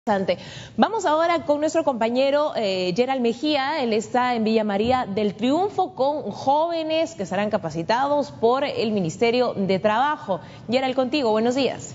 Vamos ahora con nuestro compañero Gerald Mejía. Él está en Villa María del Triunfo con jóvenes que serán capacitados por el Ministerio de Trabajo. Gerald, contigo, buenos días.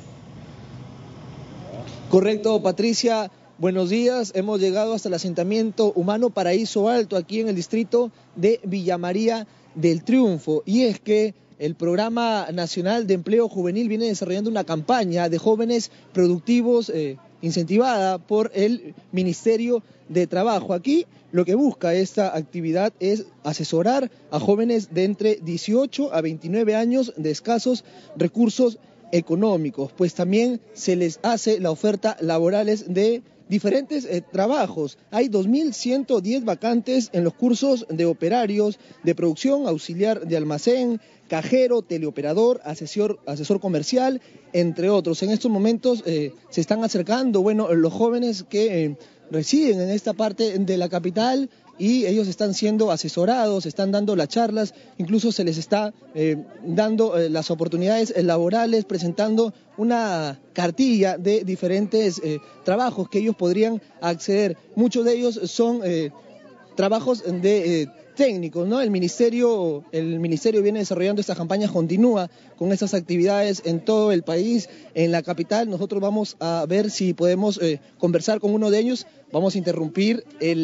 Correcto, Patricia, buenos días. Hemos llegado hasta el asentamiento humano Paraíso Alto, aquí en el distrito de Villa María del Triunfo. Y es que el Programa Nacional de Empleo Juvenil viene desarrollando una campaña de jóvenes productivos incentivada por el Ministerio de Trabajo. Aquí lo que busca esta actividad es asesorar a jóvenes de entre 18 a 29 años de escasos recursos económicos, pues también se les hace la oferta laborales de diferentes trabajos. Hay 2.110 vacantes en los cursos de operarios, de producción, auxiliar de almacén, cajero, teleoperador, asesor comercial, entre otros. En estos momentos se están acercando, los jóvenes que residen en esta parte de la capital, y ellos están siendo asesorados, están dando las charlas, incluso se les está dando las oportunidades laborales, presentando una cartilla de diferentes trabajos que ellos podrían acceder. Muchos de ellos son trabajos de técnicos, ¿no? El ministerio viene desarrollando estas campañas, continúa con estas actividades en todo el país, en la capital. Nosotros vamos a ver si podemos conversar con uno de ellos. Vamos a interrumpir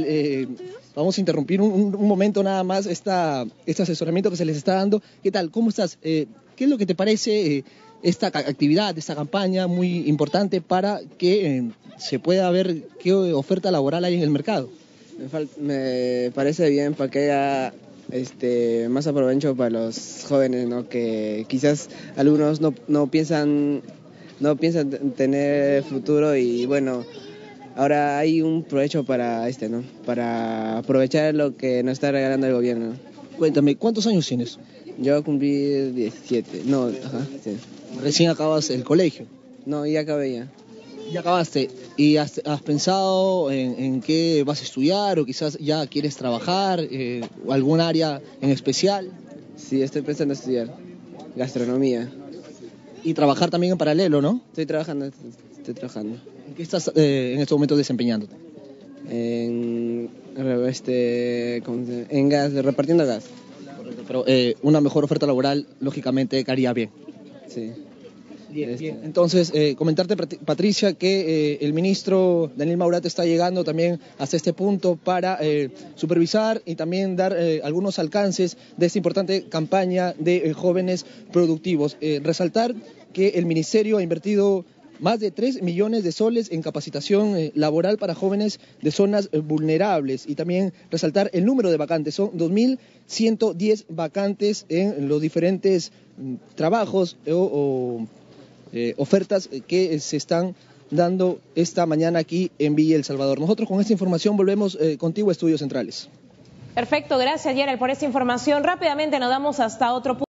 un momento nada más este asesoramiento que se les está dando. ¿Qué tal? ¿Cómo estás? ¿Qué es lo que te parece esta actividad, esta campaña muy importante para que se pueda ver qué oferta laboral hay en el mercado? Me parece bien para que haya más aprovecho para los jóvenes, ¿no? Que quizás algunos no piensan tener futuro, y bueno, ahora hay un provecho para ¿no? Para aprovechar lo que nos está regalando el gobierno. Cuéntame, ¿cuántos años tienes? Yo cumplí 17, sí. Recién acabas el colegio. No, ya acabé ya. Ya acabaste. ¿Y has pensado en qué vas a estudiar, o quizás ya quieres trabajar, o algún área en especial? Sí, estoy pensando estudiar gastronomía. Y trabajar también en paralelo, ¿no? Estoy trabajando. ¿En qué estás en estos momentos desempeñándote? En gas, repartiendo gas. Correcto, pero una mejor oferta laboral, lógicamente, caería bien. Sí. Bien. Entonces, comentarte, Patricia, que el ministro Daniel Maurate está llegando también hasta este punto para supervisar y también dar algunos alcances de esta importante campaña de jóvenes productivos. Resaltar que el ministerio ha invertido más de 3 millones de soles en capacitación laboral para jóvenes de zonas vulnerables, y también resaltar el número de vacantes. Son 2.110 vacantes en los diferentes trabajos ofertas que se están dando esta mañana aquí en Villa El Salvador. Nosotros con esta información volvemos contigo a Estudios Centrales. Perfecto, gracias Gerald por esta información. Rápidamente nos damos hasta otro punto.